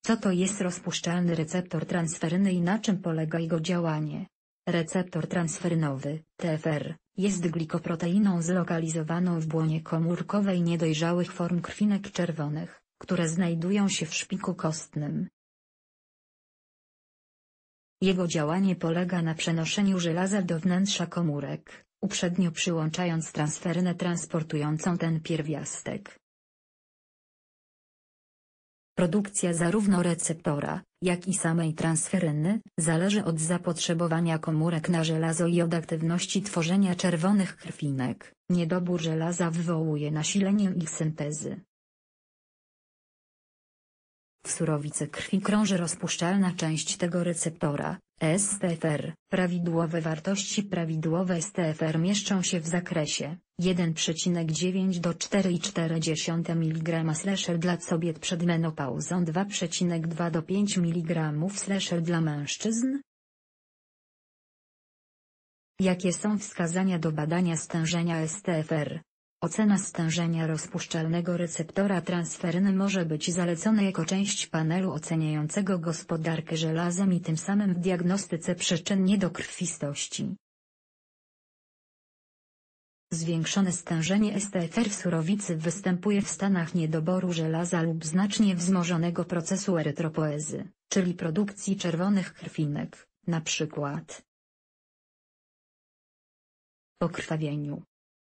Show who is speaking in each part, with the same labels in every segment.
Speaker 1: Co to jest rozpuszczalny receptor transferyny i na czym polega jego działanie? Receptor transferynowy, TFR, jest glikoproteiną zlokalizowaną w błonie komórkowej niedojrzałych form krwinek czerwonych, które znajdują się w szpiku kostnym. Jego działanie polega na przenoszeniu żelaza do wnętrza komórek, uprzednio przyłączając transferynę transportującą ten pierwiastek. Produkcja zarówno receptora, jak i samej transferyny, zależy od zapotrzebowania komórek na żelazo i od aktywności tworzenia czerwonych krwinek. Niedobór żelaza wywołuje nasilenie ich syntezy. W surowicy krwi krąży rozpuszczalna część tego receptora, STFR. Prawidłowe wartości prawidłowe STFR mieszczą się w zakresie 1,9 do 4,4 mg/l dla kobiet przed menopauzą, 2,2 do 5 mg/l dla mężczyzn. Jakie są wskazania do badania stężenia STFR? Ocena stężenia rozpuszczalnego receptora transferyny może być zalecona jako część panelu oceniającego gospodarkę żelazem i tym samym w diagnostyce przyczyn niedokrwistości. Zwiększone stężenie STFR w surowicy występuje w stanach niedoboru żelaza lub znacznie wzmożonego procesu erytropoezy, czyli produkcji czerwonych krwinek, np. po krwawieniu.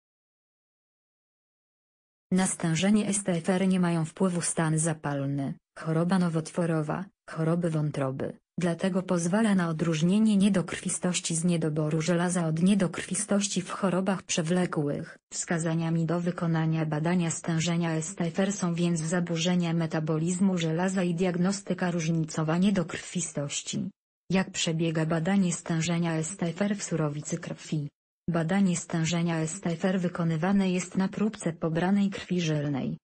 Speaker 1: Na stężenie STFR nie mają wpływu stan zapalny, choroba nowotworowa, choroby wątroby, dlatego pozwala na odróżnienie niedokrwistości z niedoboru żelaza od niedokrwistości w chorobach przewlekłych. Wskazaniami do wykonania badania stężenia STFR są więc zaburzenia metabolizmu żelaza i diagnostyka różnicowa niedokrwistości. Jak przebiega badanie stężenia STFR w surowicy krwi? Badanie stężenia STFR wykonywane jest na próbce pobranej krwi żylnej.